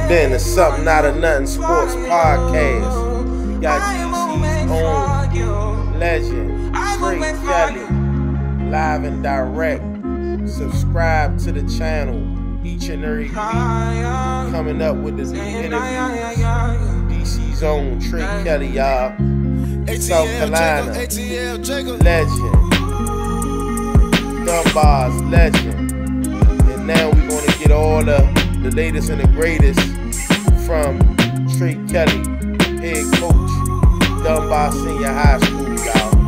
tuned in to Something Out of Nothing Sports Podcast. We got DC's own legend, Kelley, live and direct. Subscribe to the channel each and every week. Coming up with the new interviews. DC's own Kelley, y'all. South Carolina legend. Dunbar's legend. And now we're going to get all the latest and the greatest from Kelley, head coach, Dunbar Senior High School, y'all.